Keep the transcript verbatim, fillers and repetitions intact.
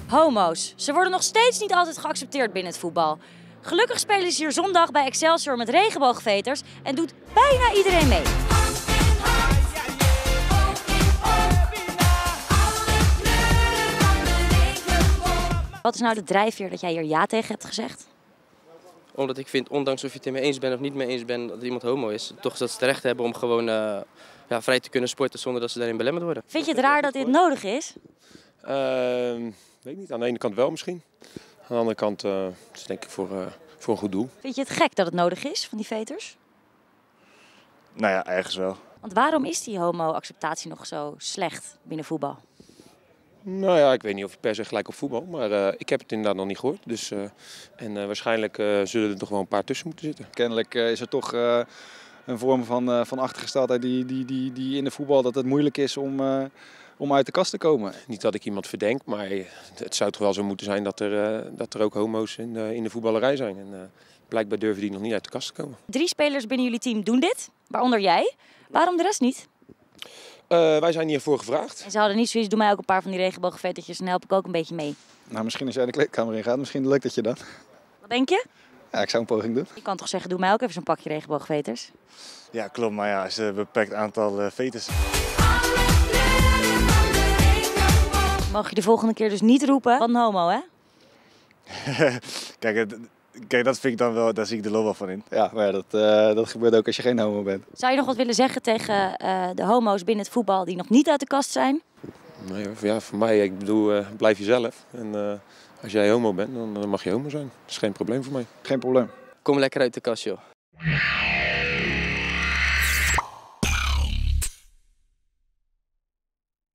Homo's. Ze worden nog steeds niet altijd geaccepteerd binnen het voetbal. Gelukkig spelen ze hier zondag bij Excelsior met regenboogveters en doet bijna iedereen mee. Wat is nou de drijfveer dat jij hier ja tegen hebt gezegd? Omdat ik vind, ondanks of je het ermee eens bent of niet mee eens bent dat iemand homo is, toch dat ze het recht hebben om gewoon uh, ja, vrij te kunnen sporten zonder dat ze daarin belemmerd worden. Vind je het raar dat dit nodig is? Uh, weet ik niet. Aan de ene kant wel misschien. Aan de andere kant uh, is het denk ik voor, uh, voor een goed doel. Vind je het gek dat het nodig is van die veters? Nou ja, ergens wel. Want waarom is die homo-acceptatie nog zo slecht binnen voetbal? Nou ja, ik weet niet of het per se gelijk op voetbal, maar uh, ik heb het inderdaad nog niet gehoord. Dus, uh, en uh, waarschijnlijk uh, zullen er toch wel een paar tussen moeten zitten. Kennelijk uh, is er toch uh, een vorm van, uh, van achtergesteldheid die, die, die, die in de voetbal dat het moeilijk is om, uh, om uit de kast te komen. Niet dat ik iemand verdenk, maar het zou toch wel zo moeten zijn dat er, uh, dat er ook homo's in de, in de voetballerij zijn. En, uh, blijkbaar durven die nog niet uit de kast te komen. Drie spelers binnen jullie team doen dit, waaronder jij. Waarom de rest niet? Uh, wij zijn hiervoor gevraagd. En ze hadden niet zoiets, doe mij ook een paar van die regenboogvetertjes en help ik ook een beetje mee. Nou, misschien als jij de kleedkamer in gaat, misschien lukt het je dan. Wat denk je? Ja, ik zou een poging doen. Je kan toch zeggen, doe mij ook even zo'n pakje regenboogveters? Ja, klopt. Maar ja, als er een beperkt aantal uh, veters. Mag je de volgende keer dus niet roepen, wat een homo, hè? Kijk, het, kijk, dat vind ik dan wel, daar zie ik de lol wel van in. Ja, maar ja, dat, uh, dat gebeurt ook als je geen homo bent. Zou je nog wat willen zeggen tegen uh, de homo's binnen het voetbal die nog niet uit de kast zijn? Nee, ja, voor mij, ik bedoel, uh, blijf jezelf. En uh, als jij homo bent, dan, dan mag je homo zijn. Dat is geen probleem voor mij. Geen probleem. Kom lekker uit de kast, joh.